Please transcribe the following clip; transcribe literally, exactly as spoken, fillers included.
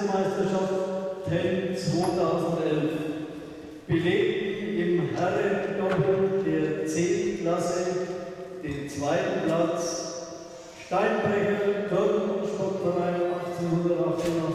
Landesmeisterschaft Ten zweitausendelf. Belegten im Herrendoppel der C-Klasse den zweiten Platz Steinbrecher Turn- und Sportverein achtzehnhundertachtundachtzig